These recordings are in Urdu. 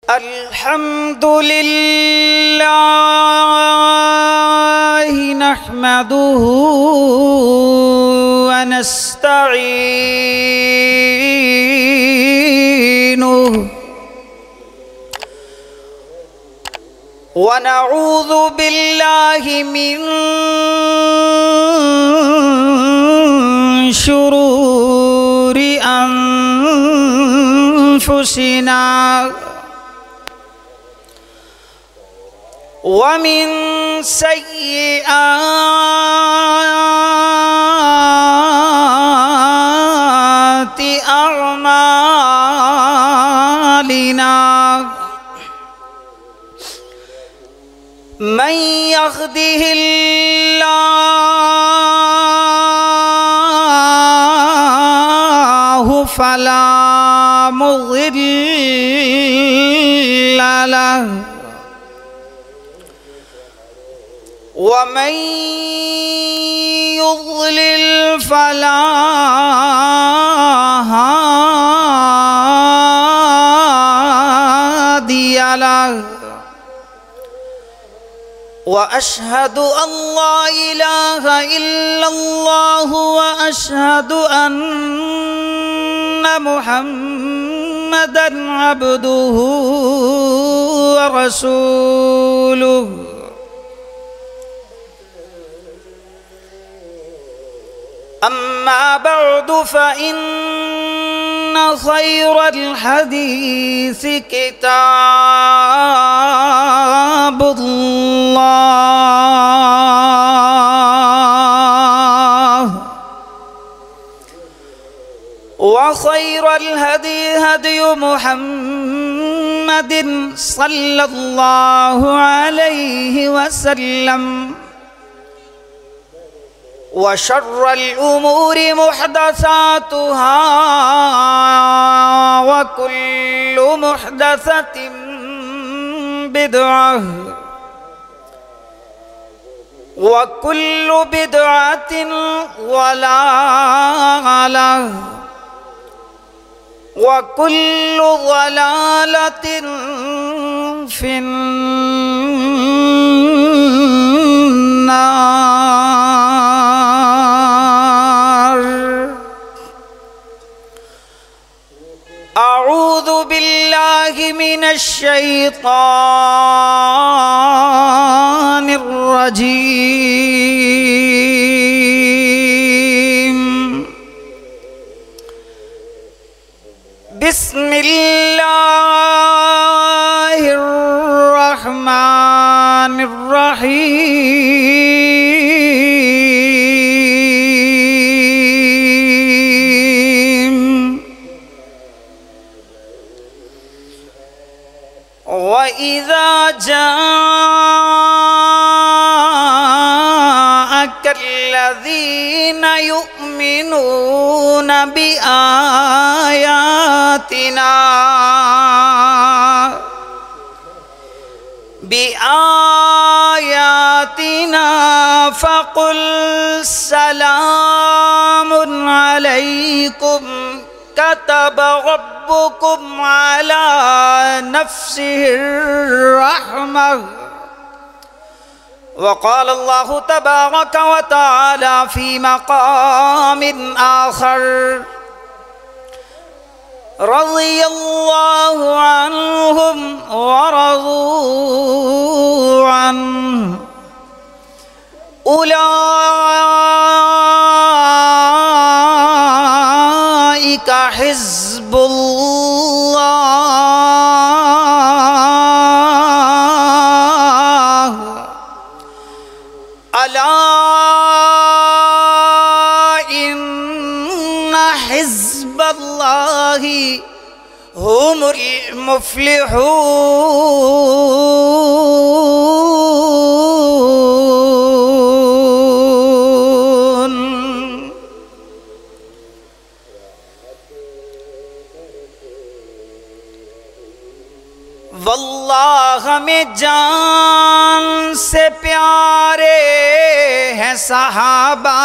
الحمد لله نحمده ونستعينه ونعوذ بالله من شرور أنفسنا ومن سيئات أعمالنا من يهده الله فلا مضل له ومن يضلل فلا هادي له وأشهد أن لا إله إلا الله وأشهد أن محمدًا عبده ورسوله أما بعد فإن خير الحديث كتاب الله وخير الهدي هدي محمد صلى الله عليه وسلم وشر الأمور محدثاتها وكل محدثة بدعة وكل بدعة ضلالة وكل ضلالة في النار. أعوذ بالله من الشيطان الرجيم. بسم الله الرحمن الرحيم. وإذا جاءك الذين يؤمنون بآياتنا فقل سلام عليكم كتب ربكم على نفسه الرحمة. وقال الله تبارك وتعالى في مقام آخر: رضي الله عنهم ورضوا عنه أولئك حزب الله ألا إن حزب الله هم المفلحون. واللہ میں جان سے پیارے ہیں صحابہ،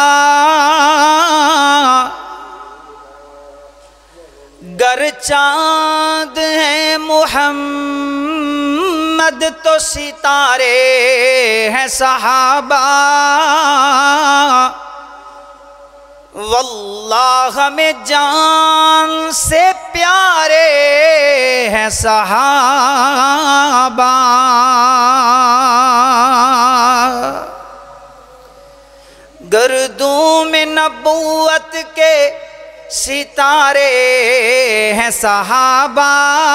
گر چاند ہیں محمد محمد تو ستارے ہیں صحابہ، واللہ ہمیں جان سے پیارے ہیں صحابہ۔ گردوں میں نبوت کے ستارے ہیں صحابہ،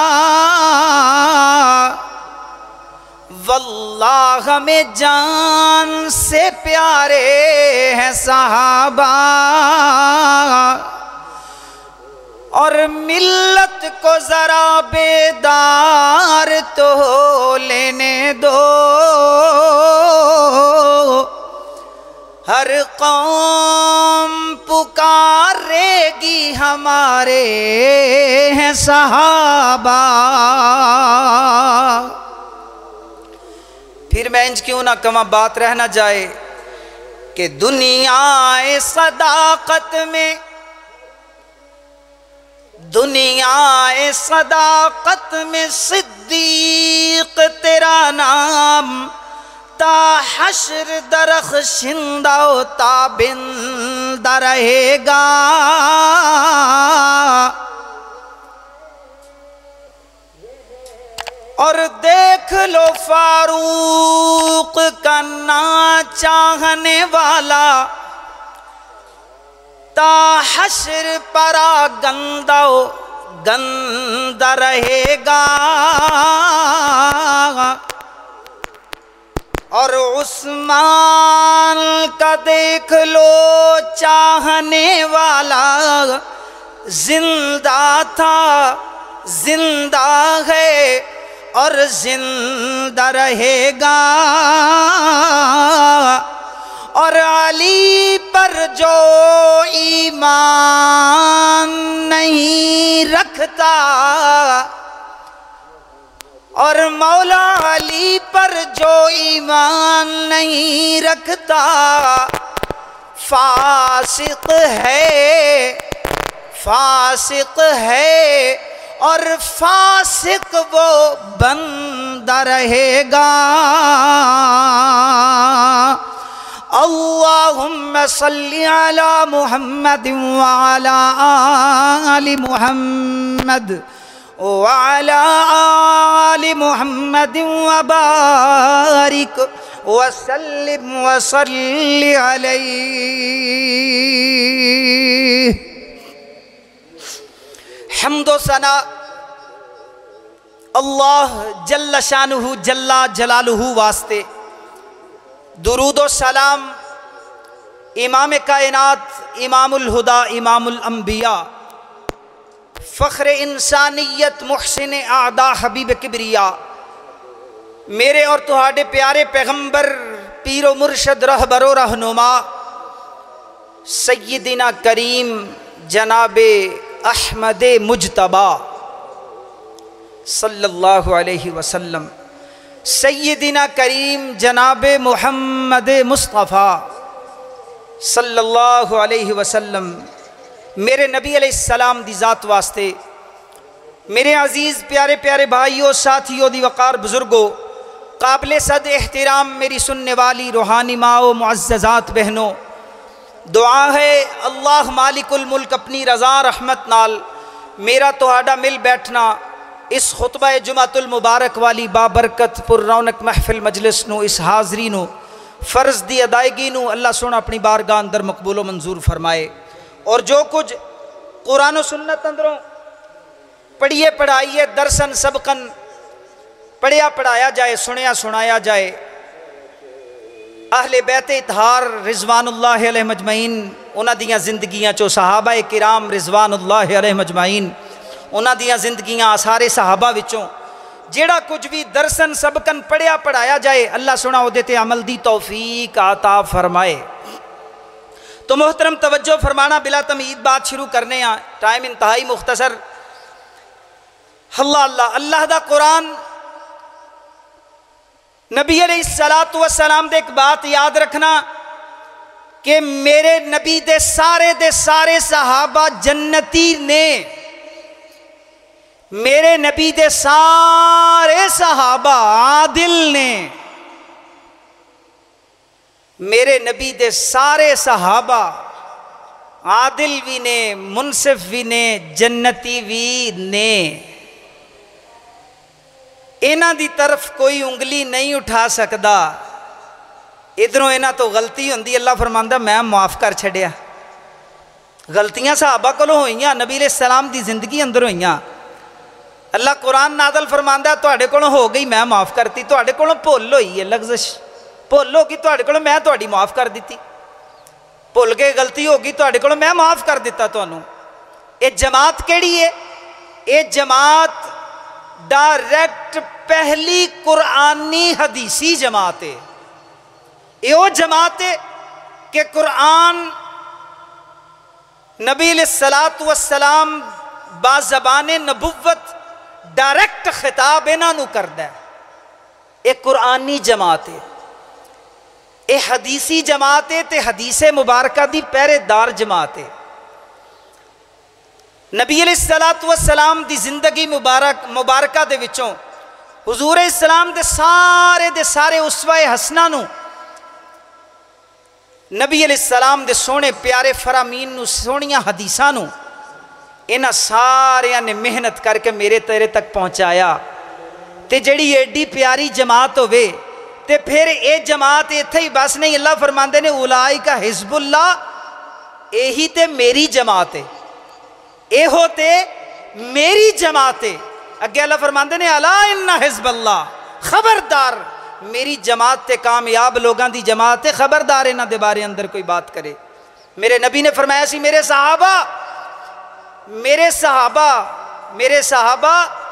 واللہ ہمیں جان سے پیارے ہیں صحابہ۔ اور ملت کو ذرا بیدار تو لینے دو، ہر قوم پکارے گی ہمارے ہیں صحابہ۔ پھر میں انج کیوں نہ کہاں، بات رہ نہ جائے کہ دنیا صداقت میں، دنیا صداقت میں صدیق تیرا نام، تا حشر درخشندہ و تابندہ رہے گا۔ اور دیکھ لو فاروق کا نا چاہنے والا، تا حشر پرا گندہ و گندہ رہے گا۔ اور عثمان کا دیکھ لو چاہنے والا، زندہ تھا زندہ ہے اور زندہ رہے گا۔ اور علی پر جو ایمان نہیں رکھتا، اور مولا علی پر جو ایمان نہیں رکھتا، فاسق ہے فاسق ہے، اور فاسق وہ بندہ رہے گا۔ اللہم صلی علی محمد وعلی آل محمد وعلى آل محمد وبارك وسلم وصل عليه۔ حمد و ثنا اللہ جل شانہ جل جلالہ واسطے، درود و سلام امام کائنات، امام الہدا، امام الانبیاء، فخر انسانیت، محسن اعدا، حبیب کبریا، میرے اور تہاڈے پیارے پیغمبر، پیر و مرشد، رہبر و رہنما، سیدنا کریم جناب احمد مجتبی صلی اللہ علیہ وسلم، سیدنا کریم جناب محمد مصطفیٰ صلی اللہ علیہ وسلم، میرے نبی علیہ السلام دی ذات واسطے، میرے عزیز پیارے پیارے بھائیوں، ساتھیوں، دی وقار بزرگوں، قابل صد احترام میری سننے والی روحانی ماں و معززات بہنوں، دعا ہے اللہ مالک الملک اپنی رضا رحمت نال میرا تہاڈا مل بیٹھنا اس خطبہ جمعۃ المبارک والی بابرکت پر رونق محفل مجلس نو، اس حاضری نو، فرض دی ادائیگی نو اللہ سونا اپنی بارگاہ اندر مقبول و منظور فرمائے۔ اور جو کچھ قرآن و سنت اندروں پڑھیے پڑھائیے، درسن سبقن پڑھیا پڑھایا جائے، سنیا سنایا جائے، اہل بیت اطہار رضوان اللہ علیہ مجمعین انہاں دیاں زندگیاں چو، صحابہ کرام رضوان اللہ علیہ مجمعین انہاں دیاں زندگیاں، سارے صحابہ وچوں جیڑا کچھ بھی درسن سبقن پڑھیا پڑھایا جائے، اللہ سنا او دیتے عمل دی توفیق عطا فرمائے۔ تو محترم توجہ فرمانا، بلا تمہید بات شروع کرنے ہیں، ٹائم انتہائی مختصر۔ اللہ اللہ اللہ دا قرآن، نبی علیہ السلام دے ایک بات یاد رکھنا کہ میرے نبی دے سارے صحابہ جنتی نے، میرے نبی دے سارے صحابہ عادل نے، میرے نبی دے سارے صحابہ عادل بھی نے، منصف بھی نے، جنتی بھی نے۔ انہاں دی طرف کوئی انگلی نہیں اٹھا سکدا، ادھروں انہاں تو غلطی ہوندی اللہ فرماندا میں معاف کر چھڑیا۔ غلطیاں صحابہ کو ہوئیاں، نبی علیہ السلام دی زندگی اندر ہوئیاں، اللہ قرآن نازل فرماندا تواڈے کولوں ہو گئی میں معاف کرتی، تواڈے کولوں بھول ہوئی ہے، لغزش بھول ہو گئی تواڈے کولوں میں تواڈی معاف کر دیتی، بھول کے غلطی ہو گئی تواڈے کولوں میں معاف کر دیتا تانوں۔ اے جماعت کیڑی ہے؟ اے جماعت ڈائریکٹ پہلی قرآنی حدیثی جماعت ہے۔ اے وہ جماعت ہے کہ قرآن نبی علیہ السلام بازبان نبوت ڈائریکٹ خطاب انہاں نو کردا ہے۔ اے قرآنی جماعت ہے، اے حدیثی جماعت ہے تے حدیث مبارکہ دی پہرے دار جماعت ہے۔ نبی علیہ السلام دی زندگی مبارکہ دے وچوں حضور اسلام دے سارے اسوہ حسنہ نو، نبی علیہ السلام دے سونے پیارے فرامین نو، سونیاں حدیثاں نو انہاں ساریاں نے محنت کر کے میرے تیرے تک پہنچایا۔ تے جڑی ایڈی پیاری جماعت ہوئے تے پھر اے جماعت ایتھے ہی بس نہیں، اللہ فرماندے نے اولائکا حزب اللہ، یہی تے میری جماعت ہے، اے ہوتے میری جماعت ہے۔ اگے اللہ فرماندے نے الا ان حزب اللہ، خبردار میری جماعت تے کامیاب لوگاں دی جماعت ہے، خبردار انہاں دے بارے اندر کوئی بات کرے۔ میرے نبی نے فرمایا سی میرے صحابہ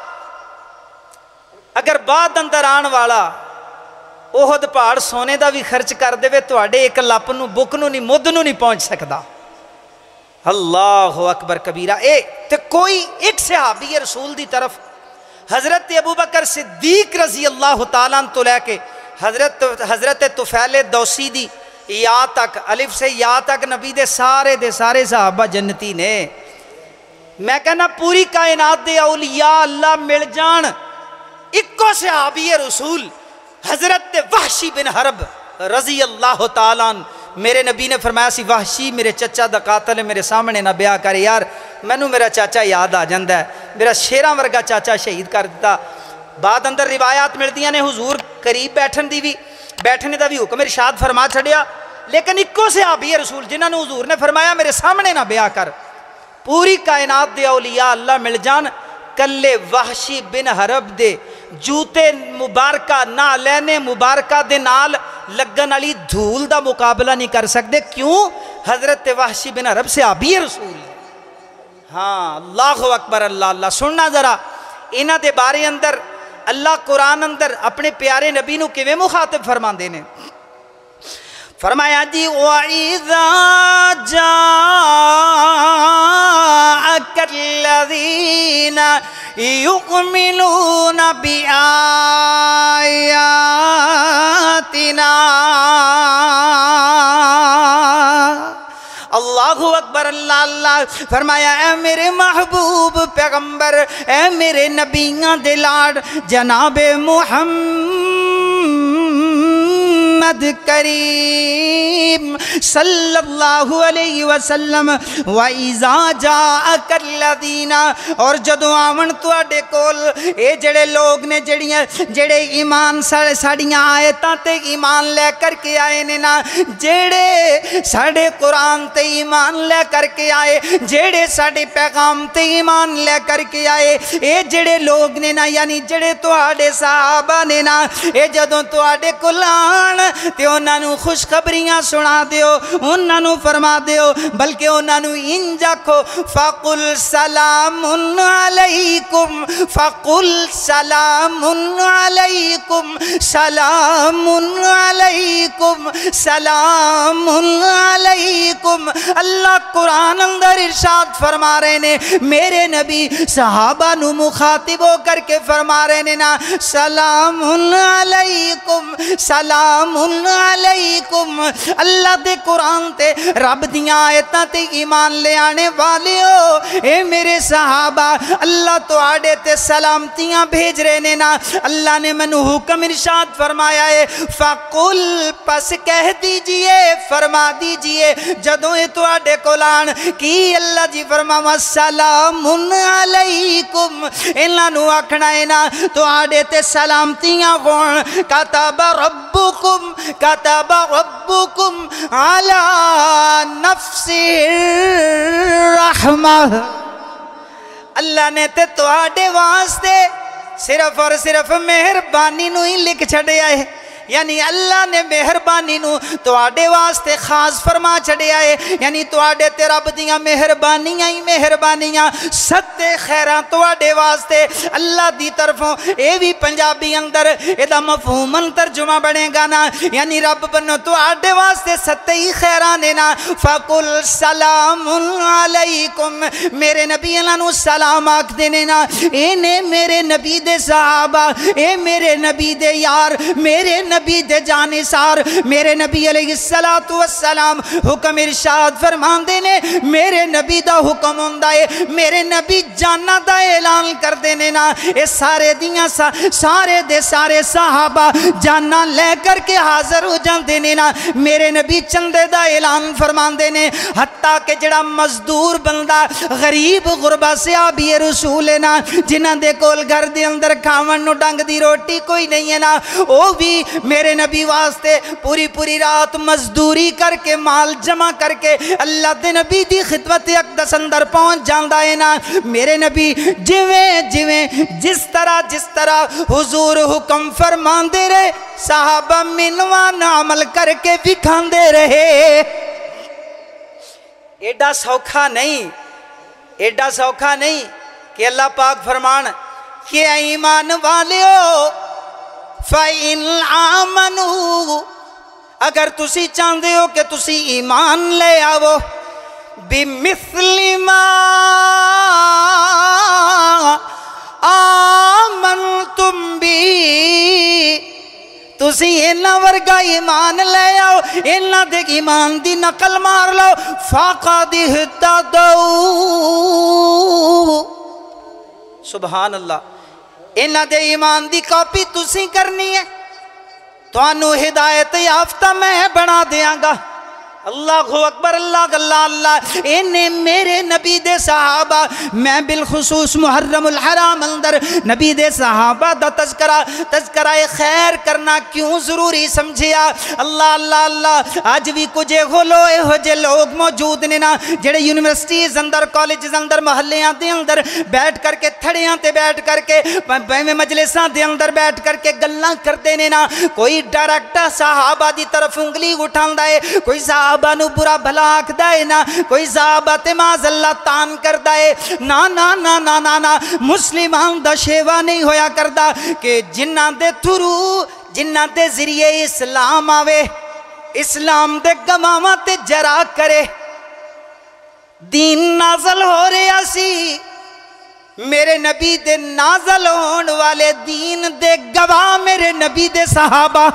اگر بعد اندر آن والا احد پہاڑ سونے دا بھی خرچ کر دے تو اڈے ایک لپ نو بک نو نہیں مد نو نہیں پہنچ سکدا۔ اللہ اکبر کبیرہ۔ اے تے کوئی ایک صحابی رسول دی طرف حضرت ابوبکر صدیق رضی اللہ تعالیٰ عنہ تو لے کے حضرت طفیل دوسی دی یا تک، الف سے یا تک نبی دے سارے صحابہ جنتی نے۔ میں کہنا پوری کائنات دے اولیاء اللہ مل جان، اکو صحابی رسول حضرت وحشی بن حرب رضی اللہ تعالیٰ عنہ، میرے نبی نے فرمایا سی وحشی میرے چچا دا قاتل ہے، میرے سامنے نہ بیاہ کر یار، مینوں میرا چاچا یاد آ جاندہ ہے، میرا شیراں ورگا چاچا شہید کر دیتا۔ بعد اندر روایات ملدیاں نے حضور قریب بیٹھنے دا بھی حکم ارشاد فرما چھڑیا، لیکن اکو صحابی رسول جنہاں نے حضور نے فرمایا میرے سامنے نہ بیاہ کر۔ پوری کائنات دے اولیاء اللہ مل جان، کلے وحشی بن حرب دے جوتے مبارکہ نالین مبارکہ دے نال لگن علی دھول دا مقابلہ نہیں کر سکتے۔ کیوں؟ حضرت وحشی بن حرب صحابی رسول۔ ہاں اللہ اکبر، اللہ سننا ذرا انہاں دے بارے اندر اللہ قرآن اندر اپنے پیارے نبی نو کیویں مخاطب فرماندے نے۔ فرمایا جی وَإِذَا جَاءَكَ الَّذِينَ يُؤْمِنُونَ بِآيَاتِنَا، اللہ اکبر، اللہ فرمایا اے میرے محبوب پیغمبر، اے میرے نبیاں دے لاڈ جناب محمد کریم صلی اللہ علیہ وسلم، وَإِذَا جَاءَكَ الَّذِينَ، اور جدو آون تواڈے کول اے جڑے لوگ نے جڑے ایمان ساڑیاں آیتاں تے ایمان لے کر کے آئے نے نا، جڑے ساڑے قرآن تے ایمان لے کر کے آئے، جڑے ساڑے پیغام تے ایمان لے کر کے آئے، اے جڑے لوگ نے نا، یعنی جڑے تواڈے صحابہ نے نا، اے جدوں تواڈے کول آن تے انہاں نو خوشخبریاں سنا دیو، انہاں نو فرما دیو، بلکہ انہاں نو انج آکھو فَقُلْ سَلَامٌ عَلَيْكُمْ، فَقُلْ سَلَامٌ عَلَيْكُمْ، سَلَامٌ عَلَيْكُمْ، سَلَامٌ عَلَيْكُمْ۔ اللہ قرآن اندر ارشاد فرما رہے نے، میرے نبی صحابہ نو مخاطب ہو کر کے فرما رہے نے نا، سلام علیکم، سلام علیکم۔ اللہ دے قرآن تے رب دیاں آیتاں تے ایمان لے آنے والے ہو اے میرے صحابہ اللہ تو آڑے تے سلامتیاں بھیج رہے نے نا اللہ نے منو حکم ارشاد فرمایا ہے فَقُلْ پس کہہ دیجئے فرما دیجئے جدوں اے تو آڑے کولان کی اللہ جی فرماوا سلام علیکم اللہ نو آکھنا ہے نا تو آڑے تے سلامتیاں گون کتب ربکم علی نفس الرحمہ اللہ نے تے تو آڑے واسطے صرف اور صرف مہربانی نو ہی لکھ چھڑے آئے یعنی اللہ نے مہربانی نو تو آڑے واسطے خاص فرما چھڑے آئے یعنی تو آڑے تے رب دیاں مہربانیاں ہی مہربانیاں ستے خیران تو آڑے واسطے اللہ دی طرفوں اے بھی پنجابی اندر ایدہ مفہومن ترجمہ بڑھے گا نا یعنی رب بنو تو آڑے واسطے ستے ہی خیرانے نا فَقُلْ سَلَامٌ عَلَيْكُمْ میرے نبی اللہ نو سلام آکھ دینے نا اے نے میرے نبی دے صحابہ اے میرے نبی دے یار میرے نبی دے جانسار میرے نبی علیہ السلام حکم ارشاد فرمان دینے میرے نبی دا حکم ہوندائے میرے نبی جانا دا اعلان کر دینے نا اے سارے دیاں سارے دے سارے صحابہ جانا لے کر کے حاضر ہو جان دینے نا میرے نبی چندے دا اعلان فرمان دینے حتیٰ کہ جڑا مزدور بندہ غریب غربہ سے آبی رسول ہے نا جنہ دے کول گھر دے اندر کھاون نو ڈنگ دی روٹی کوئی نہیں ہے نا وہ بھی میرے نبی واسطے پوری رات مزدوری کر کے مال جمع کر کے اللہ دے نبی دی خدمت اقدس اندر پہنچ جاندہ ہے نا میرے نبی جس طرح حضور حکم فرمان دے رہے صحابہ منوان عمل کر کے بکھان دے رہے ایڈا سوکھا نہیں کہ اللہ پاک فرمان کہ ایمان والے ہو فَإِنْ آمَنُوا اگر تسی چاندے ہو کہ تسی ایمان لے آو بِمِثْلِ مَا آمَنْتُمْ بِي تسی اینا ورگا ایمان لے آو اینا دیکھ ایمان دی نقل مار لو فَقَدِ اهْتَدَوْا سبحان اللہ انہاں دے ایمان دی کاپی تسی کرنی ہے تو انہوں ہدایت یافتہ میں بنا دیاں گا اللہ اکبر اللہ انہیں میرے نبی دے صحابہ میں بالخصوص محرم الحرام اندر نبی دے صحابہ دا تذکرہ خیر کرنا کیوں ضروری سمجھیا اللہ آج بھی کجے غلوئے ہو جے لوگ موجود نے نا جڑے یونیورسٹیز اندر کالجز اندر محلیاں دے اندر بیٹھ کر کے تھڑیاں تے بیٹھ کر کے مجلساں دے اندر بیٹھ کر کے گلاں کر دینے نا کوئی ڈائریکٹر صحابہ دی طرف انگلی اٹھان دائے کوئی صحابہ نو برا بھلا آکھ دائے نا کوئی صحابہ تماز اللہ تان کر دائے نا مسلمان دا شیوہ نہیں ہویا کردہ کہ جنہ دے ذریعے اسلام آوے اسلام دے گمامہ تے جرا کرے دین نازل ہو رہے اسی میرے نبی دے نازل ہون والے دین دے گواہ میرے نبی دے صحابہ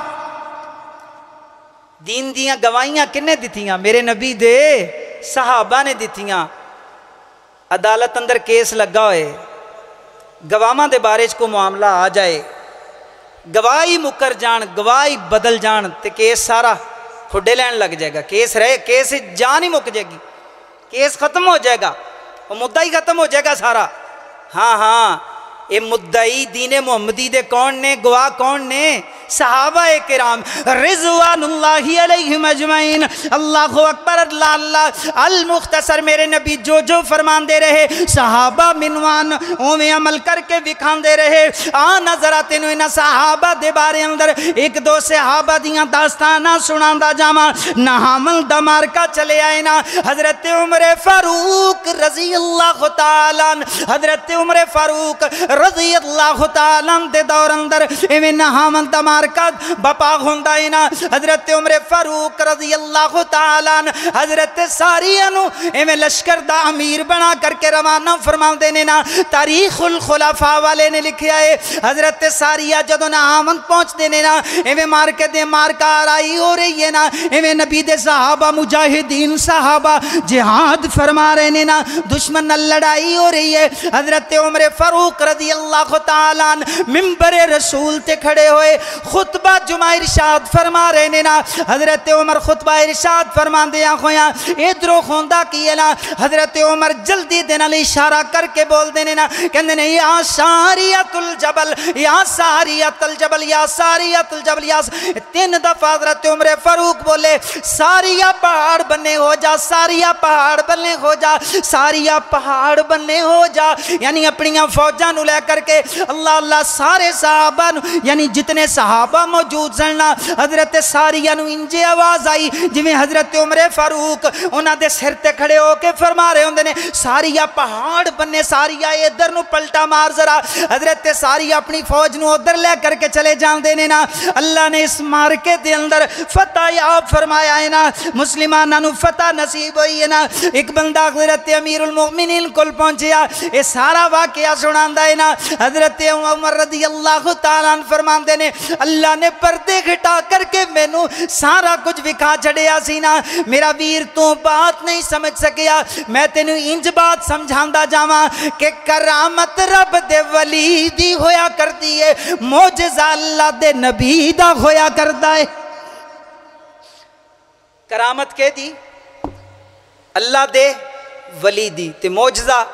دین دیاں گواہیاں کنے دیتیاں میرے نبی دے صحابہ نے دیتیاں عدالت اندر کیس لگا ہوئے گواہاں دے بارے کو معاملہ آ جائے گواہی مکر جان گواہی بدل جان تے کیس سارا کھڈے لین لگ جائے گا کیس جان ہی مک جائے گی کیس ختم ہو جائے گا وہ مدعی ختم ہو جائے گا سارا ہاں اے مدعی دین محمدی دے کون نے گواہ کون نے صحابہ کرام رضوان اللہ علیہم اجمعین اللہ اکبر اللہ المختصر میرے نبی جو فرمان دے رہے صحابہ منوان اویں عمل کر کے دکھان دے رہے نظرات انہوں صحابہ دے بارے اندر ایک دو صحابہ دیاں داستانہ سنان دا جاما نحامل دمار کا چلے آئے نا حضرت عمر فاروق رضی اللہ تعالیٰ حضرت عمر فاروق رضی اللہ تعالیٰ دے دور اندر ایویں نحامل دمار مارکا بپا ہوندا ہے نا حضرت عمر فاروق رضی اللہ تعالیٰ عنہ حضرت ساریہ نو ایویں لشکر دا امیر بنا کر کے روانہ فرماندے نے نا تاریخ الخلفاء والے نے لکھیا ہے حضرت ساریہ جدوں آمن پہنچ دے نے نا ایویں مار کے دے مارکا آرائی ہو رہی ہے نا ایویں نبی دے صحابہ مجاہدین صحابہ جہاد فرما رہے نے نا دشمن نال لڑائی ہو رہی ہے حضرت عمر فاروق رضی اللہ تعالیٰ عنہ منبر رسول تے کھڑے ہوئے خطبہ جمعہ ارشاد فرما رہے نے نا حضرت عمر خطبہ ارشاد فرما دیا خویا ادھروں خوندہ کیے نا حضرت عمر جلدی دینا لے اشارہ کر کے بول دینے نا کہندے نے یا ساریت الجبل یا ساریت الجبل یا ساریت الجبل یا 3 دفعہ حضرت عمر فاروق بولے ساریہ پہاڑ بننے ہو جا ساریہ پہاڑ بننے ہو جا ساریہ پہاڑ بننے ہو جا یعنی اپنیاں فوجاں نو لے کر کے اللہ اللہ سارے صحابہ یعنی جتنے صحابہ موجود سننا حضرت ساریہ نو انجے آواز آئی جویں حضرت عمر فاروق انہاں دے سر تے کھڑے ہو کے فرما رہے ہوندے نے ساریہ پہاڑ بننے ساریہ ادھر نو پلٹا مار ذرا حضرت ساریہ اپنی فوج نو ادھر لے کر کے چلے جان دینے نا اللہ نے اس مارکے دے اندر فتح یاب فرمایا ہے نا مسلمانہ نو فتح نصیب ہوئی ہے نا ایک بندہ حضرت امیر المؤمنین کل پہنچیا یہ سارا واقعہ سناندہ ہے نا حضرت عمر رضی اللہ تعالیٰ عنہ فرماندے نے اللہ نے پردے گھٹا کر کے میں نو سارا کچھ وکھا چھڑیا سی نا میرا ویر تو بات نہیں سمجھ سکیا میں تینو انج بات سمجھاندہ جاواں کہ کرامت رب دے ولی دی ہویا کر دیئے معجزہ اللہ دے نبی دا ہویا کر دائے کرامت کے دی اللہ دے ولی دی تے معجزہ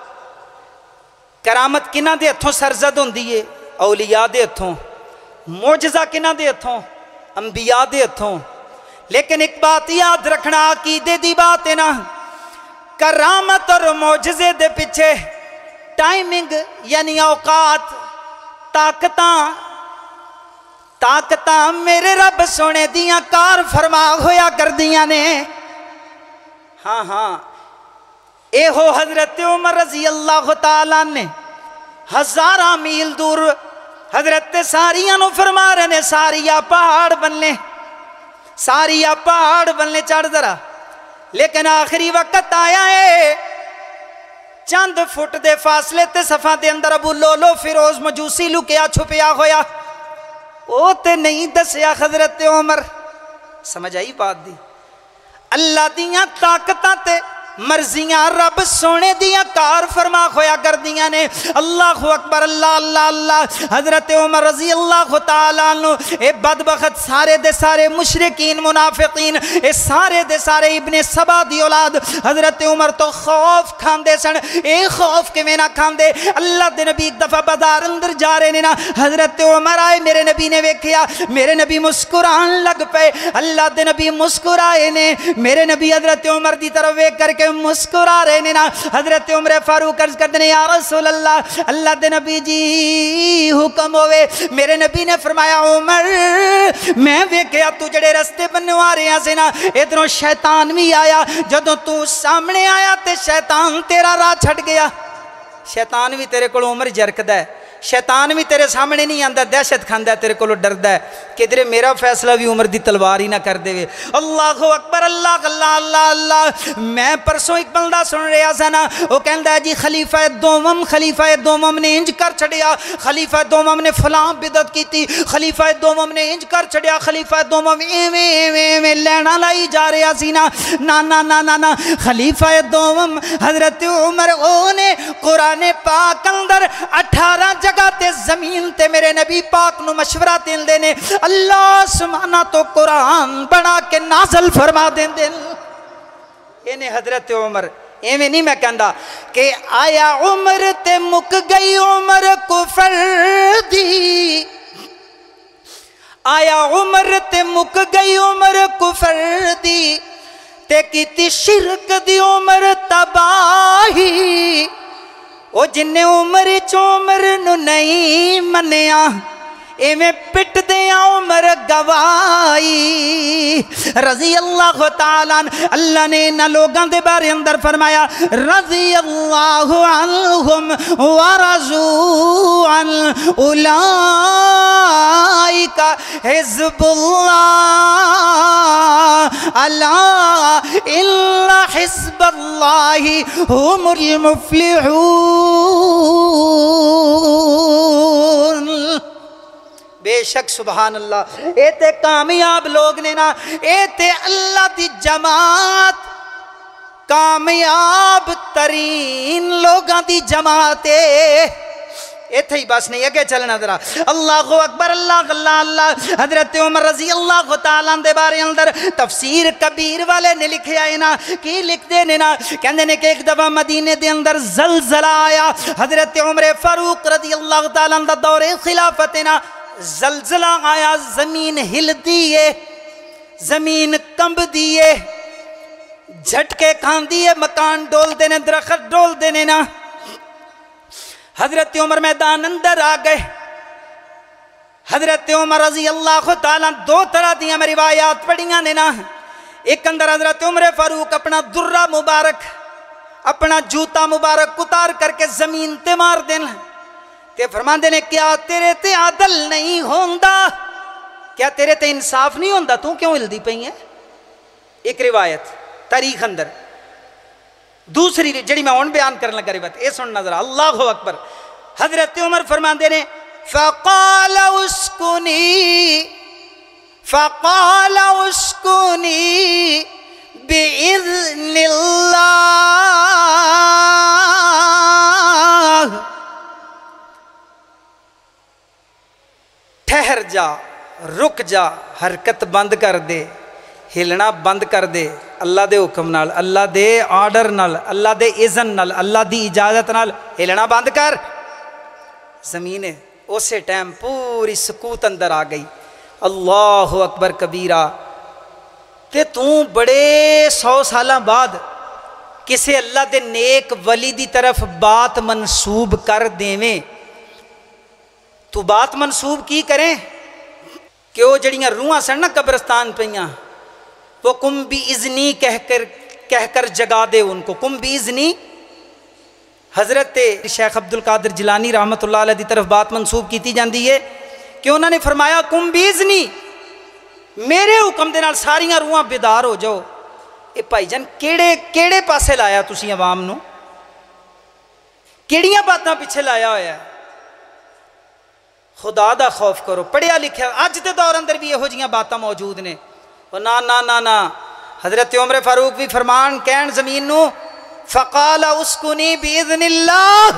کرامت کنہ دے ہتھوں سرزد ہوں دیئے اولیاء دے ہتھوں معجزہ کنہ دے ہتھوں انبیاء دے ہتھوں لیکن ایک بات یاد رکھنا عقیدے دی بات ہے نا کرامت اور معجزے دے پیچھے ٹائمنگ یعنی اوقات طاقتاں میرے رب سونے دیاں کار فرما ہویا کر دیاں نے ہاں ہاں اے ہو حضرت عمر رضی اللہ تعالیٰ نے 1000 میل دور حضرت ساریہ نو فرما رہے نے ساریہ پہاڑ بننے ساریہ پہاڑ بننے چڑھ ذرا لیکن آخری وقت آیا ہے چند فٹ دے فاصلے تے صفحہ دے اندر ابو لولو فیروز مجوسی لکیا چھپیا ہویا او تے نہیں دسیا حضرت عمر سمجھ آئی بات دی اللہ دیاں طاقتاں تے مرضیاں رب سونے دیاں کار فرما ہویا کر دیاں نے اللہ اکبر اللہ اللہ اللہ حضرت عمر رضی اللہ تعالیٰ عنہ اے بدبخت سارے دے سارے مشرکین منافقین اے سارے دے سارے ابن سبا دی اولاد حضرت عمر تو خوف کھاندے سن اے خوف کے میں نہ کھاندے اللہ دے نبی ایک دفعہ بازار اندر جا رہے نے نا حضرت عمر آئے میرے نبی نے ویکھیا میرے نبی مسکران لگ پے اللہ دے نبی مسکرائے نے میرے نبی حضرت عمر دی طرف ویکھ کر کے مسکرا رہے نے نا حضرت عمر فاروق عرض کرتے ہیں یا رسول اللہ اللہ دے نبی جی حکم ہوئے میرے نبی نے فرمایا عمر میں ویکھیا تو جڑے رستے بنوا رہے ہیں سے نا ادھروں شیطان بھی آیا جدوں تو سامنے آیا تے شیطان تیرا راہ چھڑ گیا شیطان بھی تیرے کو عمر جرکدہ ہے شیطان بھی تیرے سامنے نہیں آندہ دہشت کھاندہ ہے تیرے کو ڈردہ ہے کہ تیرے میرا فیصلہ بھی عمر دی تلوار ہی نہ کر دے اللہ اکبر اللہ اللہ اللہ اللہ میں پرسوں ایک بندہ سن رہا سا نا وہ کہندہ ہے جی خلیفہ دومم نے انج کر چھڑیا خلیفہ دومم نے فلاں بدعت کی تھی خلیفہ دومم نے انج کر چھڑیا خلیفہ دومم ایویں لینا لائی جا رہا سی نا نا نا نا نا نا خلیفہ دومم حضرت عمر نے قرآن پاک اندر 18 جگہ تے زمین تے میرے نبی پاک نو مشورہ دین دینے اللہ سمانا تو قرآن بنا کے نازل فرما دین دین یہ حضرت عمر ایویں نہیں میں کہندا کہ آیا عمر تے مک گئی عمر کفر دی آیا عمر تے مک گئی عمر کفر دی تے کیتی شرک دی عمر تباہی او جن عمر عمر نو نہیں منیا ایویں پٹ دیا عمر گوائی رضی اللہ تعالیٰ اللہ نے انہا لوگاں دے بارے اندر فرمایا رضی اللہ عنہم ورضو عن اولئک उलाइका हिज़्बुल्लाह अला इल्ला हिज़्बुल्लाहि हुमुल मुफ्लिहून। बेशक सुभान अल्लाह, ये ते कामयाब लोग ने ना, ये ते अल्लाह दी जमात, कामयाब तरीन लोगां दी जमात है। इत्थे ही बस नहीं, अगे चलना जरा। अल्लाहु अकबर, अल्लाह अल्लाह अल्लाह। हजरत उमर रजी अल्लाह तआला दे बारे अंदर तफसीर कबीर वाले ने लिखा है ना, की लिखते ने ना, कहते ने कि एक दफा मदीने दे अंदर जलजला आया। हजरत उमर फारूक रजी अल्लाह तआला दा दौरे खिलाफत है ना, जलजला आया, जमीन हिलदी है, जमीन कंबदी है, झटके खांदी है, मकान डोलते ने, दरख्त डोलते ने ना। हजरत उमर मैदान अंदर आ गए। हजरत उमर रजी अल्लाह तआला, दो तरह दियां मैं रिवायात पढ़ियां ने ना। एक अंदर हजरत उमर फारूक अपना दुर्रा मुबारक, अपना जूता मुबारक उतार करके जमीन ते मार देन ते फरमांदे ने, क्या तेरे ते आदल नहीं होंदा, क्या तेरे ते इंसाफ नहीं होंदा, तू क्यों हिलदी पई है। एक रिवायत तारीख अंदर। दूसरी जड़ी मैं हुण बयान करन लगा रिवायत, ये सुनना जरा। अल्लाहु अकबर। हजरत उमर फरमांदे ने, फ़क़ाल उस्कुनी बिइज़्निल्लाह, ठहर जा, रुक जा, हरकत बंद कर दे, हिलना बंद कर दे, अल्लाह दे हुक्म नाल, अल्लाह दे आर्डर नाल, अल्लाह दे इज़न नाल, अल्लाह दी इजाजत नाल हिलना बंद कर। ज़मीन उसे टाइम पूरी सकूत अंदर आ गई। अल्लाहु अकबर कबीरा। ते तू बड़े 100 साल बाद किसी अल्लाह दे नेक वली दी तरफ बात मनसूब कर देवें, तू बात मनसूब की करें कि वो जड़ियाँ रूहां सन ना कब्रस्तान पईयां, वो कुम भी इज़नी कहकर जगा दे उनको, कुम भी इज़नी। हज़रत शेख अब्दुल कादिर जिलानी रहमतुल्लाह अलैह दी तरफ बात मनसूब की जाती है कि उन्होंने फरमाया, कुम भी इज़नी, मेरे हुक्म दे नाल सारियां रूहां बेदार हो जाओ। ये भाईजान केड़े केड़े पासे लाया तुसीं अवाम नूं, केड़ियां बातां पिछे लाया होया है। खुदा दा खौफ करो। पढ़िया लिखा अज के दौर अंदर भी यहो जिहियां बातां मौजूद ने। ना ना ना ना, हजरत उमर फारूक भी फरमान कहन जमीन नूं, फ़क़ाल उस्कुनी बिइज़्निल्लाह।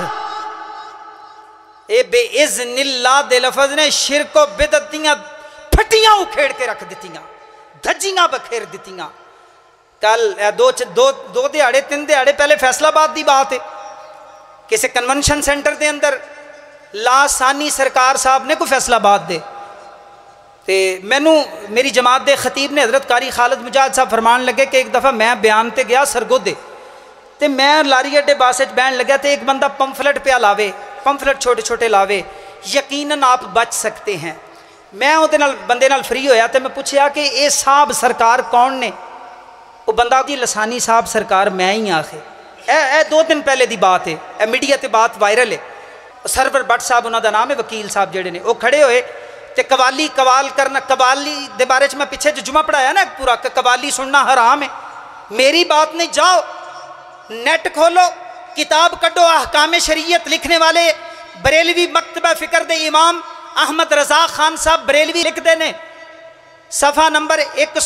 ए बेइज़्निल्लाह दे लफज ने शिरक व बिदअत दियां फटियां उखेड़ के रख दित्तियां, धज्जियां बखेर दित्तियां। कल दो दिहाड़े 3 दिहाड़े पहले फैसलाबाद की बात है, किसी कन्वेंशन सेंटर के अंदर लासानी सरकार साहब ने कोई फैसलाबाद दे ते मैनू मेरी जमात दे खतीब ने हज़रत कारी खालिद मुजाहिद साहब फरमान लगे कि एक दफ़ा मैं बयान ते गया सरगोदे, ते मैं लारी अड्डे बस बहन लग्या तो एक बंदा पंफलेट पिया लावे, पंफलेट छोटे छोटे लावे, यकीनन आप बच सकते हैं। मैं उहदे नाल बंदे नाल फ्री होया तो मैं पूछया कि ये साहब सरकार कौन ने। वो बंदा जी लसानी साहब सरकार मैं ही आखे। ए 2 दिन पहले की बात है, ए मीडिया ते बात वायरल है। सरवर भट्ट साहब उन्होंने नाम है, वकील साहब जेडे ने, वो खड़े होए ते कवाल करना, कवाली दे बारे च मैं पिछे जुमा पढ़ाया ना पूरा, कवाली सुनना हराम है। मेरी बात नहीं, जाओ नेट खोलो, किताब कड्डो, अहकाम शरीयत लिखने वाले बरेलवी मकतबा फिक्र दे इमाम अहमद रजा खान साहब बरेलवी लिखते ने, सफ़ा नंबर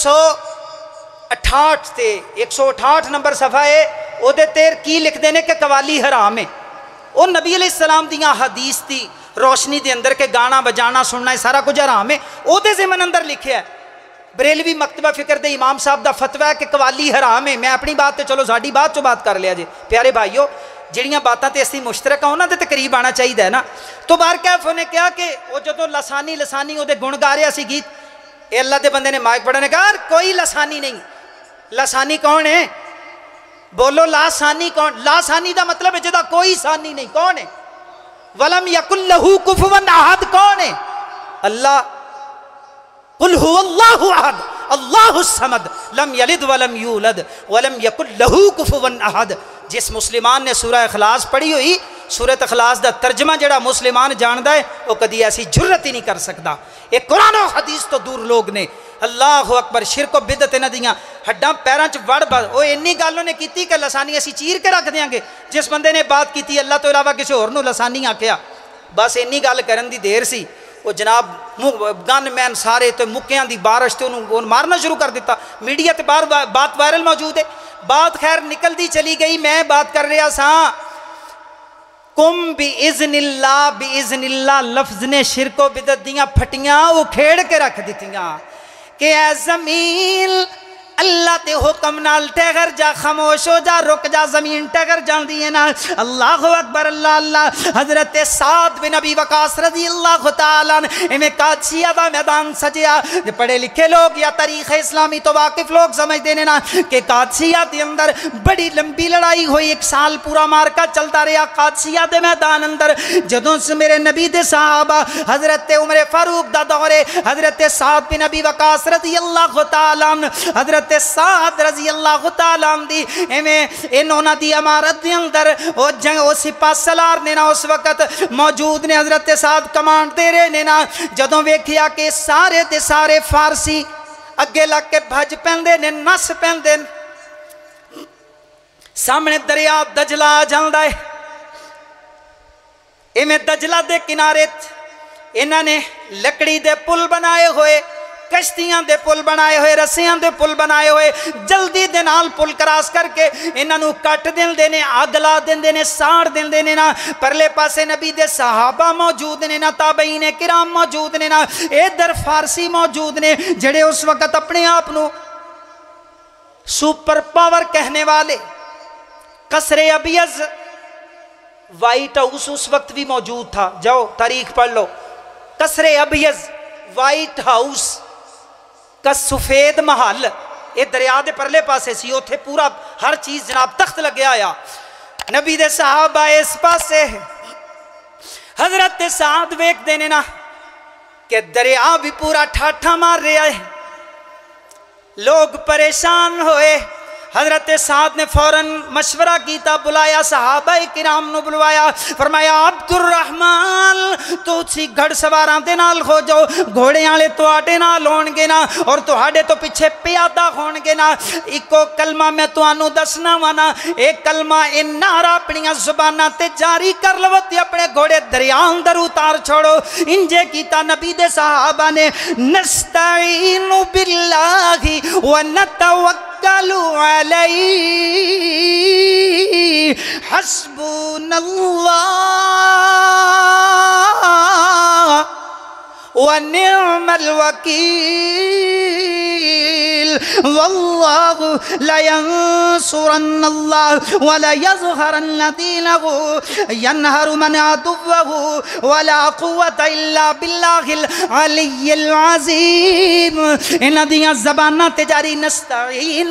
168 ते 168 नंबर सफ़ा है, उहदे ते की लिखते हैं कि कवाली हराम है। वो नबी अलैहिस्सलाम दियां हदीस दी रोशनी के अंदर के गाना बजाना सुनना सारा कुछ हराम है, उहदे ज़िमन अंदर लिखे है। बरेलवी मकतबा फिक्र दे इमाम साहब का फतवा है कि कवाली हराम है। मैं अपनी बात तो चलो साड़ी बात चो बात कर लिया जे। प्यारे भाईओ, जिहड़ियां बातां ते असीं मुश्तरक उन्हां दे करीब आना चाहिए है ना। तो बारकैफ ने कहा कि वो जो लसानी उहदे गुण गा रहा सी गीत, ये अल्लाह के बंदे ने माइक पढ़ने कहा कोई लसानी नहीं। लसानी कौन है? बोलो लासानी कौन? लासानी का मतलब है जिहदा कोई सानी नहीं। कौन है? वलम यकुल लहू कुफुवन अहद कौन है? अल्लाह। कुल हुवल्लाहु अहद अल्लाहुस समद लम यलिद वलम यूलद वलम यकुल लहू कुफुवन अहद। जिस मुसलमान ने सूरह इखलास पढ़ी हुई, سورۃ اخلاص دا ترجمہ جڑا مسلمان جاندا ہے وہ کدی ایسی جرت ہی نہیں کر سکتا. یہ قرآن و حدیث تو دور لوگ نے. اللہ اکبر. شرک و بدعت انہاں دیاں ہڈاں پیراں چ وڑ او اینی گل انہیں کیتی کہ لسانی اسی چیر کے رکھ دیاں گے. جس بندے نے بات کیتی اللہ تو علاوہ کسی اور نو لسانی آکھیا بس اینی گل کرن دی دیر سی وہ جناب گن مین سارے تو مکیاں دی بارش تے انہوں مارنا شروع کر دیتا. میڈیا تے بات وائرل موجود ہے. بات خیر نکل دی چلی گئی. میں بات کر رہا سا کم باذن اللہ لفظ نے شرک و بدعت دیاں پھٹیاں وہ کھیڑ کے رکھ دیتیاں کہ اے زمین اللہ تے حکم نال ٹگر جا، خاموش ہو جا، رک جا، زمین ٹگر جان دی ہے نا. اللہ اکبر اللہ اللہ. حضرت سعد بن ابی وقاص رضی اللہ تعالیٰ عنہ قادسیہ دا میدان سجیا. پڑھے لکھے لوگ یا تاریخ اسلامی تو واقف لوگ سمجھ دینے نا کہ قادسیہ دے اندر بڑی لمبی لڑائی ہوئی. 1 سال پورا مارکا چلتا رہا قادسیہ دے میدان اندر. جدوں سے میرے نبی دے صحابہ حضرت عمر فاروق دا دورے حضرت سعد بن ابی وقاص رضی اللہ تعالیٰ عنہ حضرت سعد رضی اللہ تعالیٰ عنہ دی انہوں دی امارت دی اندر او جنگ او سپاہ سالار نے نا اس وقت موجود نے. حضرت سعد کمانڈ دے رہے نے نا. جدوں ویکھیا کہ سارے دے سارے فارسی اگے لگ کے بھج پیندے نے، نس پیندے، سامنے دریا دجلہ آ جاندا ہے. ایویں دجلہ دے کنارے انہاں نے لکڑی دے پل بنائے ہوئے، کشتیاں دے پل بنائے ہوئے، رسیاں دے پل بنائے ہوئے. جلدی دے نال پل کراس کر کے انہاں نو کٹ دے نے، اگ لا دے نے، ساڑ دے نے نا. پرلے پاسے نبی دے صحابہ موجود نے نا، تابعین کرام موجود نے نا، ادھر فارسی موجود نے جڑے اس وقت اپنے آپ نو سپر پاور کہنے والے. قصر ابیض وائٹ ہاؤس اس وقت بھی موجود تھا. جاؤ تاریخ پڑھ لو. قصر ابیض وائٹ ہاؤس کا سفید محل یہ دریا دے پرلے پاسے سی. اوتھے پورا ہر چیز جناب تخت لگیا آیا. نبی دے صحابہ اس پاسے. حضرت سعد ویکھ دینے نا کہ دریا بھی پورا ٹھاٹھا مار رہا ہے. لوگ پریشان ہوئے. حضرت سعد نے فوراً مشورہ کیتا، بلایا صحابہ کرام نو بلوایا. فرمایا عبد الرحمن تو سی گھڑ سواراں دے نال ہو جاؤ، گھوڑے والے تواڈے نال ہون گے نا اور تواڈے تو پیچھے پیادہ ہون گے نا. ایکو کلمہ میں تانوں دسنا وا نا، ایک کلمہ اے نعرہ اپنی زباناں تے جاری کر لو تے اپنے گھوڑے دریا اندر اتار چھوڑو. انجے کیتا نبی دے صحابہ نے. نستعین باللہ ونتوکل علیہ حسبنا اللہ ونعم الوکیل واللہ لینصرن اللہ ولیظہرن دینہ ینہر من عدوہ ولا قوة الا باللہ العلی العظیم. انہاں دیاں زباناں تے جاری نستعین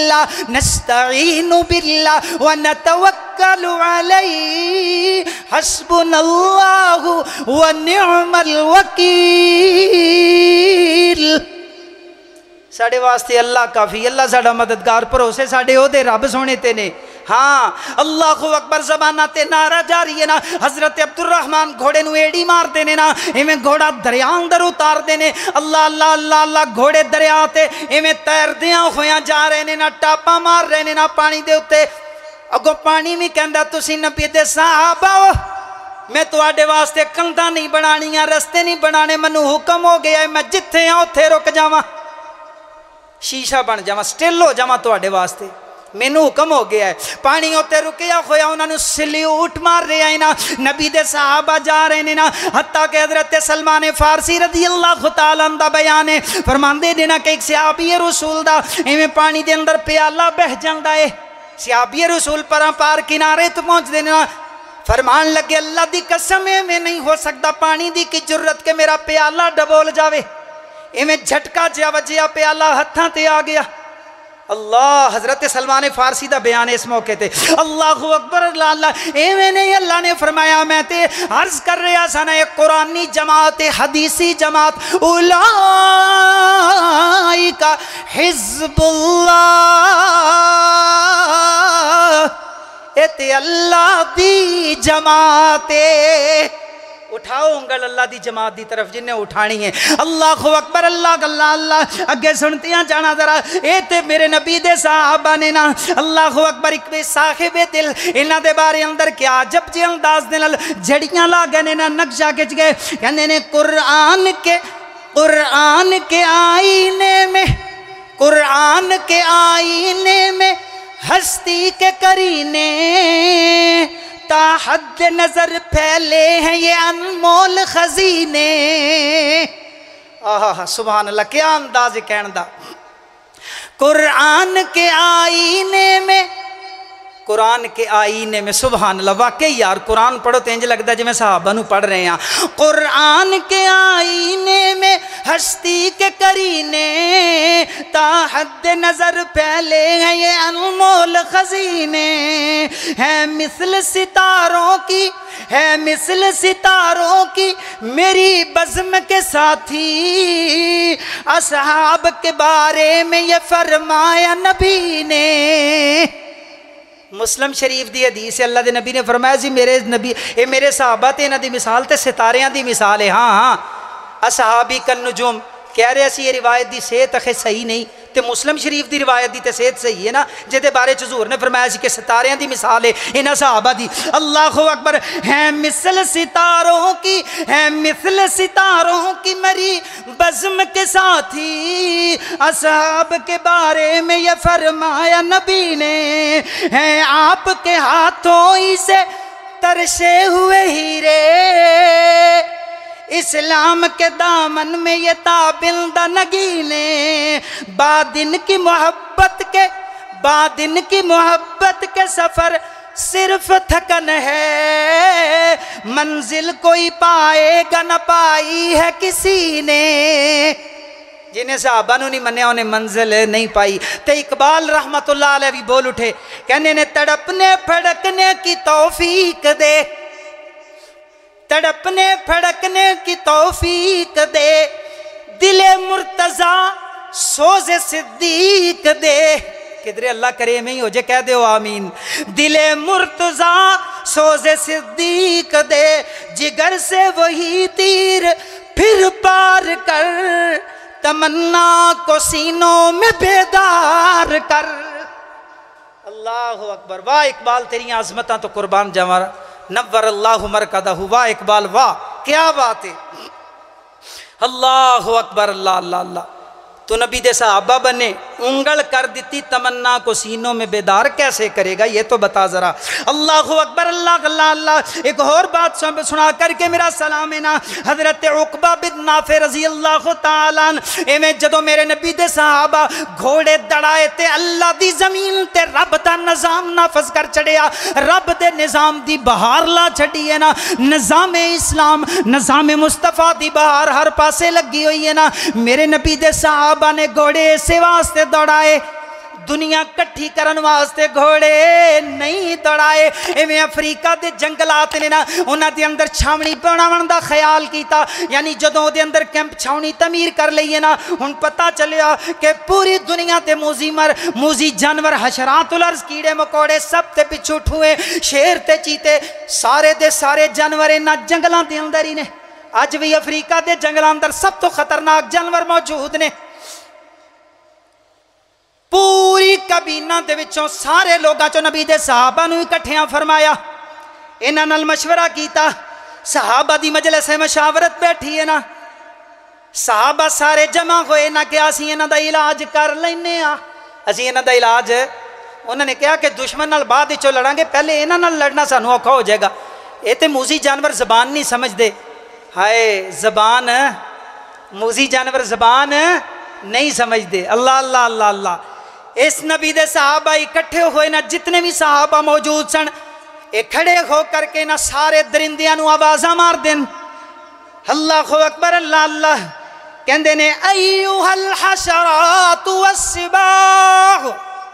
باللہ ونتوکل علیہ حسبنا اللہ ونعم الوکیل. ساڑھے واسطے اللہ کافی، اللہ ساڑھا مددگار، بھروسے ساڑھے ہو دے رب سونے تے نے. ہاں اللہ اکبر زبانہ تے نعرہ جاری ہے نا. حضرت عبد الرحمن گھوڑے نو ایڑی مار دینے نا، ایویں گھوڑا دریا اندر اتار دینے. اللہ اللہ اللہ اللہ گھوڑے دریا تے ایویں تیر دیاں ہویاں جا رہے نے نا، ٹاپا مار رہے نے نا پانی دے اتے. اگو پانی بھی کہندا تسی نبی دے صحابہ میں تواڈے واسطے کندھاں نہیں بنانیاں، رستے نہیں بنانے، منو حکم ہو گیا ہے میں جتھے ہاں اوتھے رک جاواں، شیشہ بن جاواں، سٹل ہو جاواں تواڈے واسطے، مینوں حکم ہو گیا ہے. پانی اوتے رکیا ہویا انہاں نو سلیوٹ مار رہا ہے نا. نبی دے صحابہ جا رہے نے نا، حتیٰ کہ حضرت سلمان فارسی رضی اللہ تعالیٰ عنہ دا بیان ہے. فرماندے نے نا کہ ایک صحابی رسول دا ایویں پانی دے اندر پیالہ بہ جاندا ہے. صحابی رسول پراں پار کنارے تو پہنچ دے نا، فرمان لگے اللہ دی قسم میں نہیں ہو سکتا پانی دی کی جرت کہ میرا پیالہ ڈبول جاوے. ایویں جھٹکا جیا وجیا پیالہ ہتھاں تے آ گیا. اللہ حضرت سلمان فارسی دا بیان اس موقع تے. اللہ اکبر اللہ اللہ. ایویں نہیں اللہ نے فرمایا میں تے عرض کر رہا سا نا ایک قرآنی جماعت حدیثی جماعت اولئک حزب اللہ اے تے اللہ دی جماعت اٹھاؤ انگل اللہ دی جماعت دی طرف جنہیں اٹھانی ہے اللہ اکبر اللہ اللہ اللہ اگے سنتیاں جانا ذرا اے تے میرے نبی دے صحابہ نے نا اللہ اکبر ایک بے صاحب دل انہاں دے بارے اندر کیا جب جی انداز دے نال جھڑیاں لا گئے نا نقشہ کھچ گئے کہندے نے قرآن کے آئینے میں قرآن کے آئینے میں ہستی کے کرینے تا حد نظر پھیلے ہیں یہ انمول خزینے آہا سبحان اللہ کیا انداز کہن دا قرآن کے آئینے میں قرآن کے آئینے میں سبحان اللہ واقعی یار قرآن پڑھو تو انج لگتا ہے جو میں صحابہ نو پڑھ رہے ہیں قرآن کے آئینے میں ہستی کے کرینے تا حد نظر پھیلے ہیں یہ انمول خزینے ہیں مثل ستاروں کی میری بزم کے ساتھی اصحاب کے بارے میں یہ فرمایا نبی نے مسلم شریف دی حدیث ہے اللہ دے نبی نے فرمایا جی میرے صحابہ تے انہاں دی مثال تے ستاریاں دی مثال ہے ہاں اصحابی کن نجوم کہہ رہے اسی یہ روایت دی صحت اخے صحیح نہیں تے مسلم شریف دی روایت دی تے صحت صحیح ہے نا جدے بارے حضور نے فرمایا سی کہ ستاریاں دی مثال ہے انہاں صحابہ دی اللہ اکبر ہیں مثل ستاروں کی مری بزم کے ساتھی اصحاب کے بارے میں یہ فرمایا نبی نے ہیں آپ کے ہاتھوں ہی سے ترشے ہوئے ہیرے اسلام کے دامن میں یہ تابندہ نگینے بادن کی محبت کے سفر صرف تھکن ہے منزل کوئی پائے گا نہ پائی ہے کسی نے جنہیں صحابہ نو نہیں منیا انہیں منزل نہیں پائی تے اقبال رحمت اللہ علیہ بھی بول اٹھے کہنے نے تڑپنے پھڑکنے کی توفیق دے تڑپنے پھڑکنے کی توفیق دے دل مرتضیٰ سوز صدیق دے کدھرے اللہ کریم ہی ہو جے کہہ دے ہو آمین دل مرتضیٰ سوز صدیق دے جگر سے وہی تیر پھر پار کر تمنا کو سینوں میں بیدار کر اللہ اکبر واہ اقبال تیری عظمتاں تو قربان جاواں نور اللہ مرکدہ واہ اقبال واہ کیا بات ہے اللہ اکبر اللہ اللہ اللہ تو نبی دے صحابہ بنے انگل کر دیتی تمنا کو سینوں میں بیدار کیسے کرے گا یہ تو بتا ذرا اللہ اکبر اللہ اللہ اللہ ایک اور بات سنا کر کے میرا سلام ہے نا حضرت عقبہ بن نافع رضی اللہ تعالیٰ میں جدو میرے نبی دے صحابہ گھوڑے دڑائے تے اللہ دی زمین تے رب دا نظام نافذ کر چڑیا رب دے نظام دی بہار لا چھڑی ہے نا نظام اسلام نظام مصطفیٰ دی بہار ہر پاسے لگی ہوئی ہے نا میرے نبی دے صحابہ نے گھوڑے اسے واسطے دوڑائے دنیا کٹھی کرن واسطے گھوڑے نہیں دوڑائے ایویں افریقہ دے جنگلات نے نا انہاں دے اندر چھاونی بناون دا خیال کیتا یعنی جدوں دے اندر کیمپ چھاونی تعمیر کر لئیے نا ہن پتہ چلیا کہ پوری دنیا تے موزی جانور حشرات الارض کیڑے مکوڑے سب تے پچھو ٹھوئے شیر تے چیتے سارے دے سارے جانور انہاں جنگلاں دے اندر ہی نے اج بھی افریقہ دے جنگلاں اندر سب تو خطرناک جانور موجود نے پوری کابینہ دے وچوں سارے لوگاں چوں نبی دے صحابہ نو اکٹھیاں فرمایا انہاں نال مشورہ کیتا صحابہ دی مجلس مشاورت بیٹھی ہے نا صحابہ سارے جمع ہوئے نہ کہ اسی انہاں دا علاج کر لینے آ اسی انہاں دا علاج انہوں نے کہا کہ دشمن نال بعد وچوں لڑاں گے پہلے انہاں نال لڑنا سانوں اوکھا ہو جائے گا اے تے موزی جانور زبان نہیں سمجھ دے ہائے زبان موزی جانور زبان نہیں سمجھ دے اللہ اللہ اللہ اللہ اس نبی دے صحابہ اکٹھے ہوئے نا جتنے بھی صحابہ موجود سن ایک کھڑے ہو کر کے نا سارے درندیاں نو آوازاں مار دین اللہ اکبر اللہ اللہ کہندے نے ایوہ الحشرات والسباح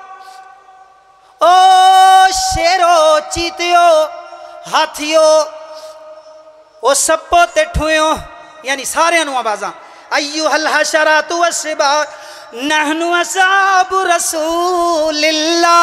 او شیرو چیتیو ہاتھیو او سپو تے ٹھوئیو یعنی سارے نو آوازاں ایوہ الحشرات والسباح نحن اصحاب رسول اللہ،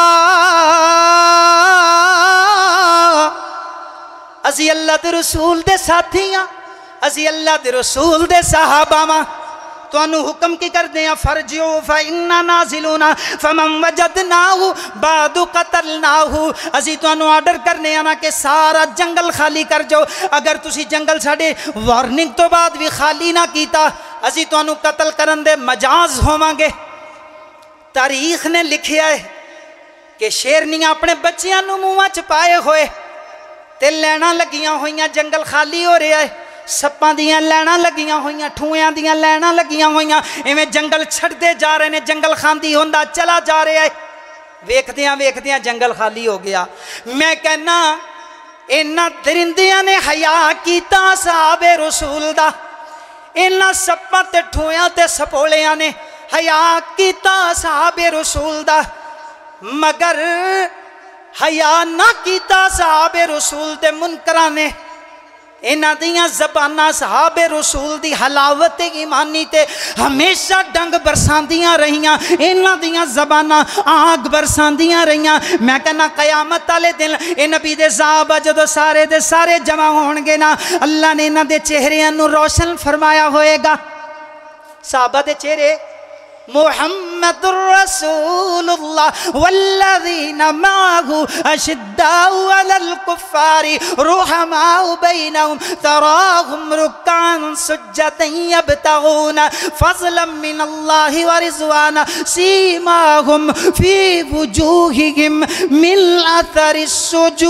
اسی اللہ دے رسول دے ساتھی ہاں، اسی اللہ دے رسول دے صحابہ ہاں۔ تو انہوں حکم کی کر دیں فرجعو فإننا نازلون فمن وجدناہو بعد قتلناہو، اسی تو انہوں آرڈر کرنے آنا کہ سارا جنگل خالی کر جاؤ، اگر تسی جنگل ساڑے وارننگ تو بعد بھی خالی نہ کیتا اسی تو انہوں قتل کرن دے مجاز ہوواں گے۔ تاریخ نے لکھیا ہے کہ شیرنیاں اپنے بچیاں نو منہ چپائے ہوئے تے لینا لگیاں ہوئیاں، جنگل خالی ہو رہا ہے، سپاں دیاں لینا لگیاں ہوئیاں، ٹھویاں دیاں لینا لگیاں ہوئیاں، ایویں جنگل چھڑ دے جا رہے ہیں، جنگل خاندی ہوندہ چلا جا رہا ہے، ویکھ دیاں جنگل خالی ہو گیا۔ میں کہنا انہاں درندیاں نے حیا کیتا صحاب رسول دا، انہاں سپاں تے ٹھویاں تے سپولیاں نے حیا کیتا صحاب رسول دا، مگر حیا نہ کیتا صحاب رسول دے منکراں نے۔ انہاں دیاں زبانہ صحاب رسول دی حلاوت ایمانی تے ہمیشہ ڈنگ برساندیاں رہیاں، انہاں دیاں زبانہ آگ برساندیاں رہیاں۔ میں کہنا قیامت والے دن اے نبی دے صحابہ جدو سارے دے سارے جمع ہونگے نا، اللہ نے انہاں دے چہریاں نو روشن فرمایا ہوئے گا۔ صحابہ دے چہرے محمد رسول اللہ والذین معه اشداء علی الکفار رحماء بینہم تراہم رکعا سجدا یبتغون فضلا من اللہ ورضوانا سیماہم فی وجوہہم من اثر السجود۔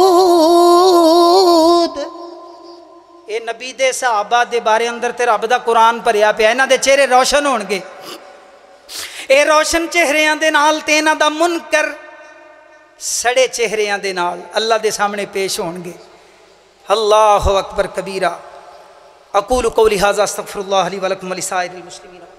اے نبی دے صحابہ دے بارے اندر تے رب دا قرآن پڑھیا پیا، انہاں دے چہرے روشن ہونگے، اے روشن چہریاں دے نال تے انہاں دا منکر سڑے چہریاں دے نال اللہ دے سامنے پیش ہونگے۔ اللہ اکبر کبیرہ۔ اقول قولی ھذا استغفر اللہ لی ولکم ولسائر المسلمین۔